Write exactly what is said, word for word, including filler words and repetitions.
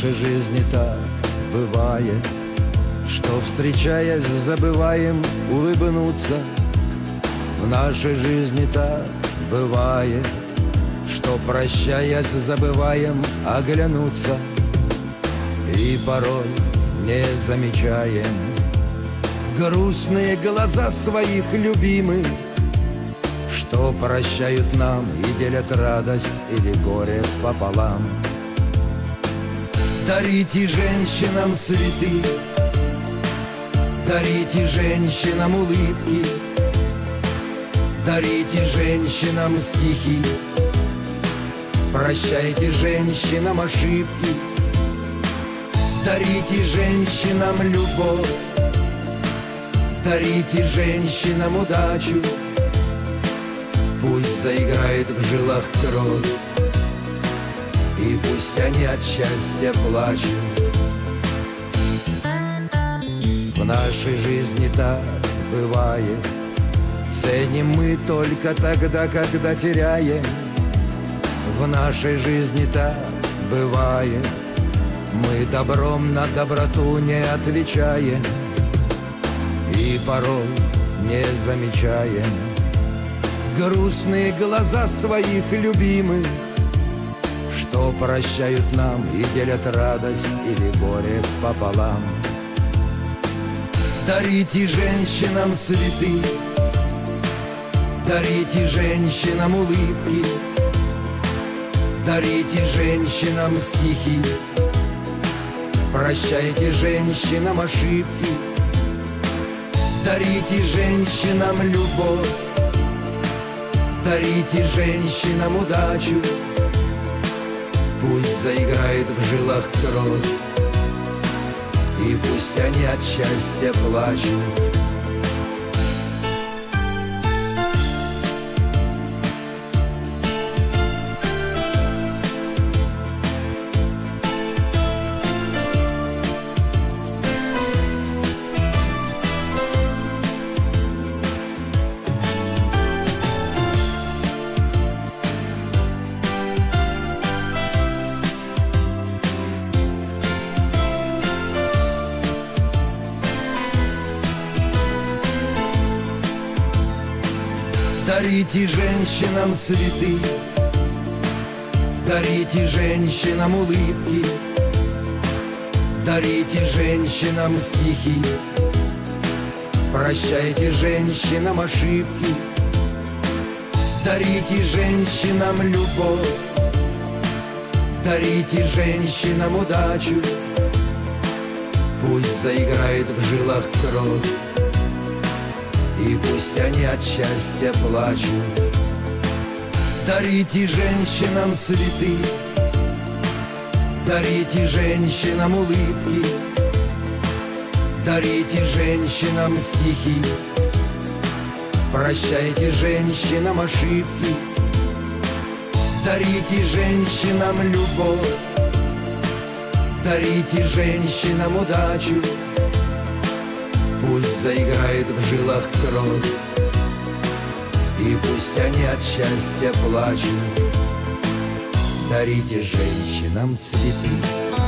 нашей жизни так бывает, что, встречаясь, забываем улыбнуться. В нашей жизни так бывает, что, прощаясь, забываем оглянуться. И порой не замечаем грустные глаза своих любимых, что прощают нам и делят радость или горе пополам. Дарите женщинам цветы, дарите женщинам улыбки, дарите женщинам стихи, прощайте женщинам ошибки, дарите женщинам любовь, дарите женщинам удачу. Пусть заиграет в жилах кровь, и пусть они от счастья плачут. В нашей жизни так бывает, ценим мы только тогда, когда теряем. В нашей жизни так бывает, мы добром на доброту не отвечаем. И порой не замечаем грустные глаза своих любимых, что прощают нам и делят радость или горе пополам. Дарите женщинам цветы, дарите женщинам улыбки, дарите женщинам стихи, прощайте женщинам ошибки, дарите женщинам любовь, дарите женщинам удачу. Пусть заиграет в жилах кровь, и пусть они от счастья плачут. Дарите женщинам цветы, дарите женщинам улыбки, дарите женщинам стихи, прощайте женщинам ошибки, дарите женщинам любовь, дарите женщинам удачу. Пусть заиграет в жилах кровь, и пусть они от счастья плачут. Дарите женщинам цветы, дарите женщинам улыбки, дарите женщинам стихи, прощайте женщинам ошибки, дарите женщинам любовь, дарите женщинам удачу. Пусть заиграет в жилах кровь, и пусть они от счастья плачут. Дарите женщинам цветы.